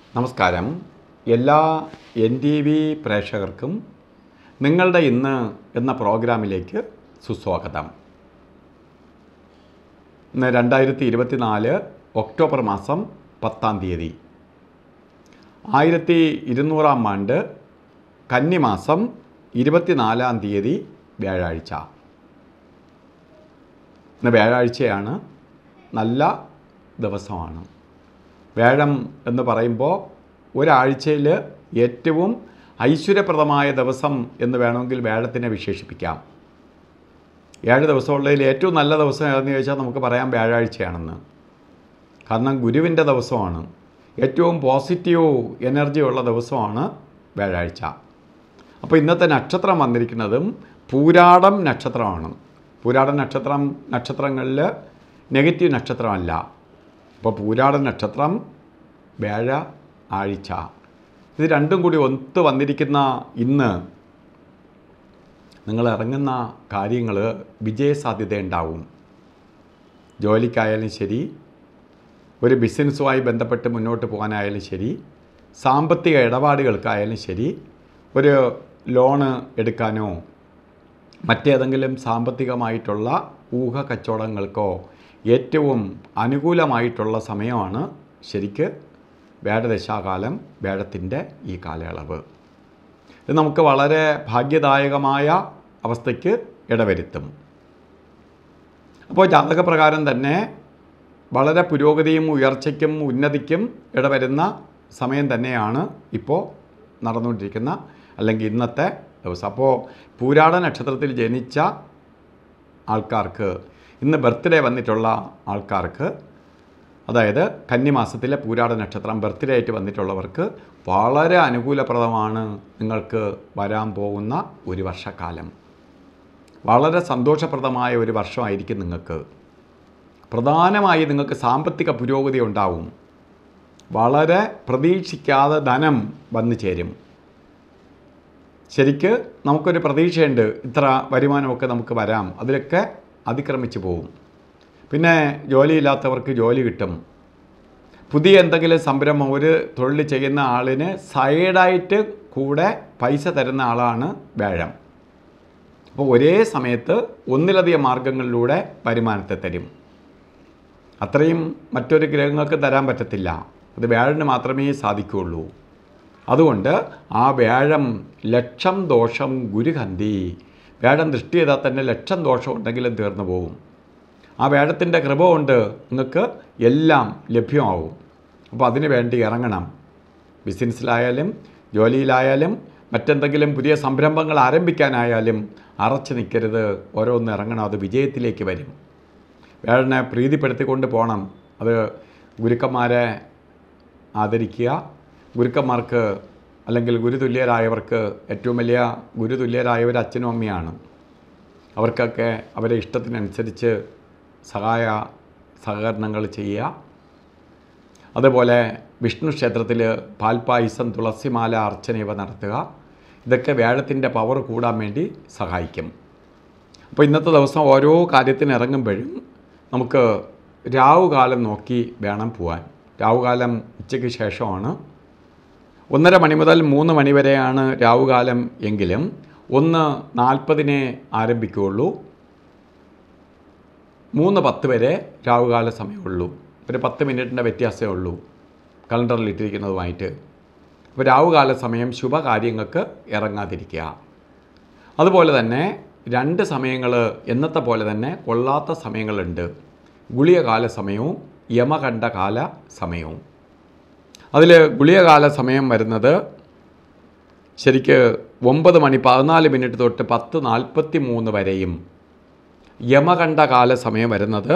നമസ്കാരം. എല്ലാ NTV പ്രേക്ഷകർക്കും നിങ്ങളുടെ ഇന്ന് എന്ന പ്രോഗ്രാമിലേക്ക് സുസ്വാഗതം. ഇന്ന് 2024 ഒക്ടോബർ മാസം 10-ാം തീയതി 1200-ാം ആണ്ട് കന്നിമാസം 24-ാം തീയതി വ്യാഴാഴ്ച. ഇന്ന് വ്യാഴാഴ്ചയാണ്, നല്ല ദിവസമാണ്. വ്യാഴം എന്ന് പറയുമ്പോൾ ഒരാഴ്ചയിൽ ഏറ്റവും ഐശ്വര്യപ്രദമായ ദിവസം എന്ന് വേണമെങ്കിൽ വ്യാഴത്തിനെ വിശേഷിപ്പിക്കാം. 7 ദിവസമുള്ളതിൽ ഏറ്റവും നല്ല ദിവസം ഏതെന്ന് ചോദിച്ചാൽ നമുക്ക് പറയാം വ്യാഴാഴ്ചയാണെന്ന്. കാരണം ഗുരുവിൻ്റെ ദിവസമാണ്, ഏറ്റവും പോസിറ്റീവ് എനർജി ഉള്ള ദിവസമാണ് വ്യാഴാഴ്ച. അപ്പോൾ ഇന്നത്തെ നക്ഷത്രം വന്നിരിക്കുന്നതും പൂരാടം നക്ഷത്രമാണ്. പൂരാടം നക്ഷത്രങ്ങളിൽ നെഗറ്റീവ് നക്ഷത്രമല്ല. അപ്പോൾ പൂരാടം നക്ഷത്രം, വ്യാഴ ആഴ്ച, ഇത് രണ്ടും കൂടി ഒത്തു വന്നിരിക്കുന്ന ഇന്ന് നിങ്ങൾ ഇറങ്ങുന്ന കാര്യങ്ങൾ വിജയസാധ്യത ഉണ്ടാവും. ജോലിക്കായാലും ശരി, ഒരു ബിസിനസ്സുമായി ബന്ധപ്പെട്ട് മുന്നോട്ട് പോകാനായാലും ശരി, സാമ്പത്തിക ഇടപാടുകൾക്കായാലും ശരി, ഒരു ലോണ് എടുക്കാനോ മറ്റേതെങ്കിലും സാമ്പത്തികമായിട്ടുള്ള ഊഹക്കച്ചവടങ്ങൾക്കോ ഏറ്റവും അനുകൂലമായിട്ടുള്ള സമയമാണ് ശരിക്ക് വ്യാഴദശാകാലം, വ്യാഴത്തിൻ്റെ ഈ കാലയളവ്. ഇത് നമുക്ക് വളരെ ഭാഗ്യദായകമായ അവസ്ഥയ്ക്ക് ഇടവരുത്തും. അപ്പോൾ ജാതകപ്രകാരം തന്നെ വളരെ പുരോഗതിയും ഉയർച്ചയ്ക്കും ഉന്നതിക്കും ഇടവരുന്ന സമയം തന്നെയാണ് ഇപ്പോൾ നടന്നുകൊണ്ടിരിക്കുന്ന അല്ലെങ്കിൽ ഇന്നത്തെ ദിവസം. അപ്പോൾ പൂരാട നക്ഷത്രത്തിൽ ജനിച്ച ആൾക്കാർക്ക്, ഇന്ന് ബർത്ത്ഡേ വന്നിട്ടുള്ള ആൾക്കാർക്ക്, അതായത് കന്നിമാസത്തിലെ പൂരാട നക്ഷത്രം ബർത്ത്ഡേ ആയിട്ട് വന്നിട്ടുള്ളവർക്ക് വളരെ അനുകൂലപ്രദമാണ് നിങ്ങൾക്ക് വരാൻ പോകുന്ന ഒരു വർഷക്കാലം. വളരെ സന്തോഷപ്രദമായ ഒരു വർഷമായിരിക്കും നിങ്ങൾക്ക്. പ്രധാനമായി നിങ്ങൾക്ക് സാമ്പത്തിക പുരോഗതി ഉണ്ടാവും. വളരെ പ്രതീക്ഷിക്കാതെ ധനം വന്നു ചേരും. ശരിക്ക് നമുക്കൊരു പ്രതീക്ഷയുണ്ട്, ഇത്ര വരുമാനമൊക്കെ നമുക്ക് വരാം, അതിലൊക്കെ അതിക്രമിച്ച് പോവും. പിന്നെ ജോലിയില്ലാത്തവർക്ക് ജോലി കിട്ടും. പുതിയ എന്തെങ്കിലും സംരംഭം, ഒരു തൊഴിൽ ചെയ്യുന്ന ആളിന് സൈഡായിട്ട് കൂടെ പൈസ തരുന്ന ആളാണ് വ്യാഴം. അപ്പോൾ ഒരേ സമയത്ത് ഒന്നിലധികം മാർഗങ്ങളിലൂടെ വരുമാനത്തെ തരും. അത്രയും മറ്റൊരു ഗ്രഹങ്ങൾക്ക് തരാൻ പറ്റത്തില്ല. അത് വ്യാഴന് മാത്രമേ സാധിക്കുകയുള്ളൂ. അതുകൊണ്ട് ആ വ്യാഴം ലക്ഷം ദോഷം ഗുരുഹന്തി. വ്യാഴം ദൃഷ്ടി ചെയ്താൽ തന്നെ ലക്ഷം ദോഷം ഉണ്ടെങ്കിലും തീർന്നു പോകും. ആ വ്യാഴത്തിൻ്റെ കൃപ കൊണ്ട് നിങ്ങൾക്ക് എല്ലാം ലഭ്യമാവും. അപ്പോൾ അതിന് വേണ്ടി ഇറങ്ങണം. ബിസിനസ്സിലായാലും ജോലിയിലായാലും മറ്റെന്തെങ്കിലും പുതിയ സംരംഭങ്ങൾ ആരംഭിക്കാനായാലും അറച്ചു നിൽക്കരുത്, ഓരോന്ന് ഇറങ്ങണം. അത് വിജയത്തിലേക്ക് വരും. വ്യാഴനെ പ്രീതിപ്പെടുത്തിക്കൊണ്ട് പോകണം. അത് ഗുരുക്കന്മാരെ ആദരിക്കുക. ഗുരുക്കന്മാർക്ക് അല്ലെങ്കിൽ ഗുരുതുല്യരായവർക്ക്, ഏറ്റവും വലിയ ഗുരുതുല്യരായവർ അച്ഛനും അമ്മയാണ്. അവർക്കൊക്കെ അവരെ ഇഷ്ടത്തിനനുസരിച്ച് സഹകരണങ്ങൾ ചെയ്യുക. അതുപോലെ വിഷ്ണു ക്ഷേത്രത്തിൽ പാൽപ്പായസം, തുളസിമാല അർച്ചന ഇവ നടത്തുക. ഇതൊക്കെ വ്യാഴത്തിൻ്റെ പവർ കൂടാൻ വേണ്ടി സഹായിക്കും. അപ്പോൾ ഇന്നത്തെ ദിവസം ഓരോ കാര്യത്തിന് ഇറങ്ങുമ്പോഴും നമുക്ക് രാവുകാലം നോക്കി വേണം പോകാൻ. രാവുകാലം ഉച്ചയ്ക്ക് ശേഷമാണ്. 1:30 മണി മുതൽ 3 മണി വരെയാണ് രാവുകാലം എങ്കിലും 1:40 ആരംഭിക്കുകയുള്ളൂ. 3:10 വരെ രാവുകാല സമയമുള്ളൂ. ഒരു 10 മിനിറ്റിൻ്റെ വ്യത്യാസമേ ഉള്ളൂ കലണ്ടറിൽ ഇട്ടിരിക്കുന്നതുമായിട്ട്. അപ്പോൾ രാവുകാല സമയം ശുഭകാര്യങ്ങൾക്ക് ഇറങ്ങാതിരിക്കുക. അതുപോലെ തന്നെ 2 സമയങ്ങൾ എന്നത്തെ പോലെ തന്നെ കൊള്ളാത്ത സമയങ്ങളുണ്ട്. ഗുളികകാല സമയവും യമകണ്ഠകാല സമയവും. അതിൽ ഗുളികകാല സമയം വരുന്നത് ശരിക്ക് 9 മണി 14 മിനിറ്റ് തൊട്ട് 10:43 വരെയും, യമകണ്ഠകാല സമയം വരുന്നത്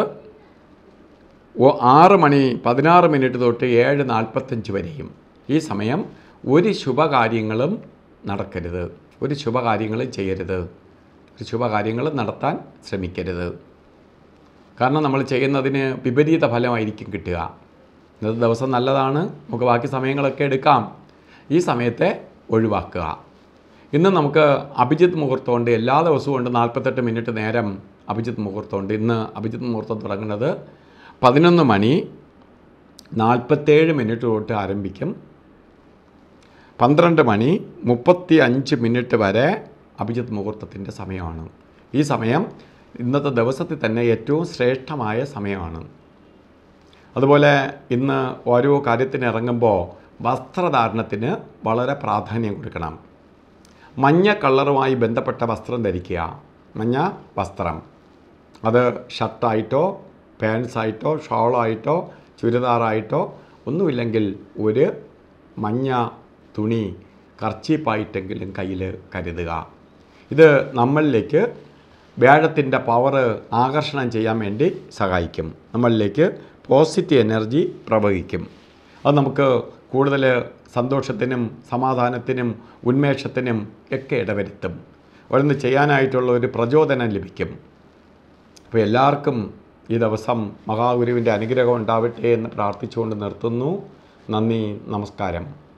6 മണി 16 മിനിറ്റ് തൊട്ട് 7:45 വരെയും. ഈ സമയം ഒരു ശുഭകാര്യങ്ങളും നടക്കരുത്, ഒരു ശുഭകാര്യങ്ങളും ചെയ്യരുത്, ഒരു ശുഭകാര്യങ്ങളും നടത്താൻ ശ്രമിക്കരുത്. കാരണം നമ്മൾ ചെയ്യുന്നതിന് വിപരീത ഫലമായിരിക്കും കിട്ടുക. ഇന്നത്തെ ദിവസം നല്ലതാണ്, നമുക്ക് ബാക്കി സമയങ്ങളൊക്കെ എടുക്കാം. ഈ സമയത്തെ ഒഴിവാക്കുക. ഇന്ന് നമുക്ക് അഭിജിത്ത് മുഹൂർത്തമുണ്ട്. എല്ലാ ദിവസവും ഉണ്ട് 48 മിനിറ്റ് നേരം അഭിജിത്ത് മുഹൂർത്തമുണ്ട്. ഇന്ന് അഭിജിത്ത് മുഹൂർത്തം തുടങ്ങുന്നത് 11 മണി 47 മിനിറ്റ് തൊട്ട് ആരംഭിക്കും. 12:35 വരെ അഭിജിത്ത് മുഹൂർത്തത്തിൻ്റെ സമയമാണ്. ഈ സമയം ഇന്നത്തെ ദിവസത്തിൽ തന്നെ ഏറ്റവും ശ്രേഷ്ഠമായ സമയമാണ്. അതുപോലെ ഇന്ന് ഓരോ കാര്യത്തിന് ഇറങ്ങുമ്പോൾ വസ്ത്രധാരണത്തിന് വളരെ പ്രാധാന്യം കൊടുക്കണം. മഞ്ഞ കളറുമായി ബന്ധപ്പെട്ട വസ്ത്രം ധരിക്കുക. മഞ്ഞ വസ്ത്രം, അത് ഷർട്ടായിട്ടോ പാൻസായിട്ടോ ഷോളായിട്ടോ ചുരിദാറായിട്ടോ ഒന്നുമില്ലെങ്കിൽ ഒരു മഞ്ഞ തുണി കർച്ചീപ്പായിട്ടെങ്കിലും കയ്യിൽ കരുതുക. ഇത് നമ്മളിലേക്ക് വ്യാഴത്തിൻ്റെ പവർ ആകർഷണം ചെയ്യാൻ വേണ്ടി സഹായിക്കും. നമ്മളിലേക്ക് പോസിറ്റീവ് എനർജി പ്രവഹിക്കും. അത് നമുക്ക് കൂടുതൽ സന്തോഷത്തിനും സമാധാനത്തിനും ഉന്മേഷത്തിനും ഒക്കെ ഇടവരുത്തും. ഓരോന്ന് ചെയ്യാനായിട്ടുള്ള ഒരു പ്രചോദനം ലഭിക്കും. അപ്പോൾ എല്ലാവർക്കും ഈ ദിവസം മഹാഗുരുവിൻ്റെ അനുഗ്രഹം ഉണ്ടാവട്ടെ എന്ന് പ്രാർത്ഥിച്ചുകൊണ്ട് നിർത്തുന്നു. നന്ദി, നമസ്കാരം.